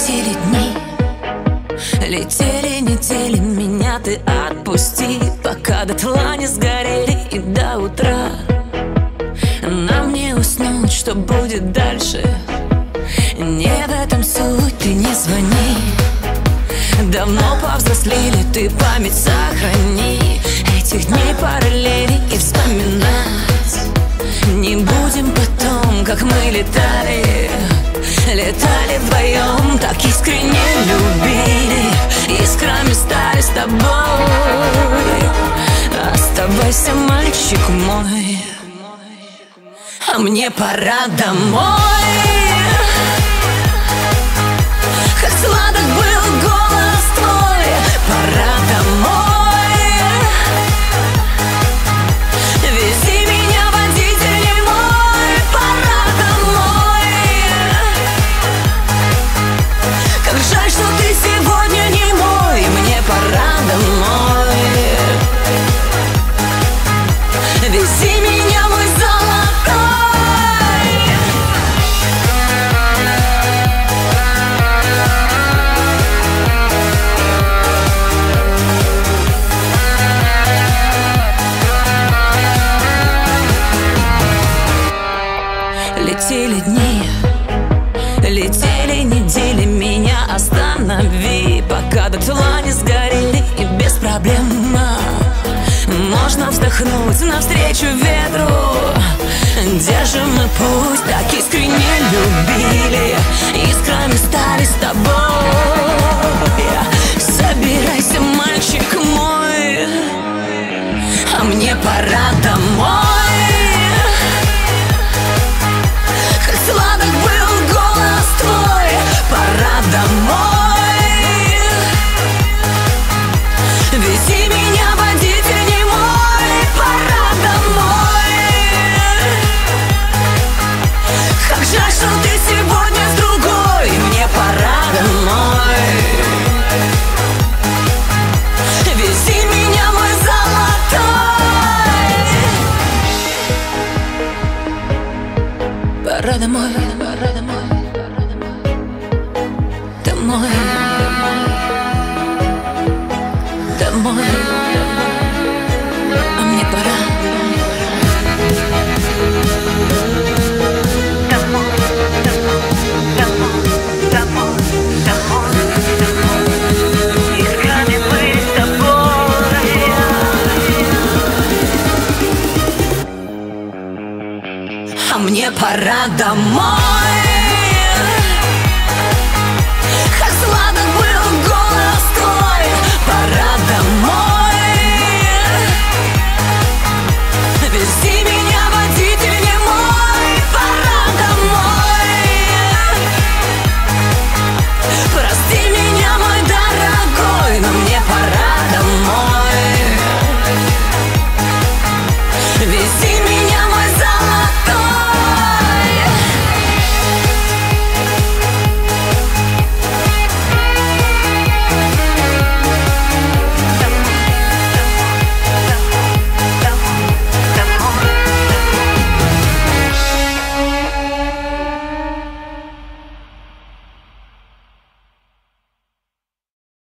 Летели дни, летели недели, меня ты отпусти, пока дотла не сгорели и до утра. Нам не уснуть, что будет дальше, не в этом суть, ты не звони. Давно повзрослели, ты память сохрани этих дней параллели и вспоминать не будем потом, как мы летали. Летали вдвоем, так искренне любили, искрами стали с тобой. Оставайся, мальчик мой, а мне пора домой. Как сладок был голос твой, пора домой. Вези меня, водитель мой, пора домой. Как жаль, что ты сегодня не мой, мне пора домой. Вези меня, мой золотой. Летели дни, летели недели, меня останови, пока дотла не сгорели и без проблем. Можно вздохнуть навстречу ветру, держим мы путь, так искренне любили, искрами стали с тобой. Собирайся, мальчик мой, а мне пора домой. Сладок был голос твой, пора домой. Вези меня, водитель мой, пора домой. Как жаль, что ты сегодня с другой, мне пора домой. Вези меня, мой золотой. Пора домой, пора домой, домой, домой, а мне пора. Домой, домой, домой, домой, домой, домой. Искрами быть с тобой. А мне пора домой.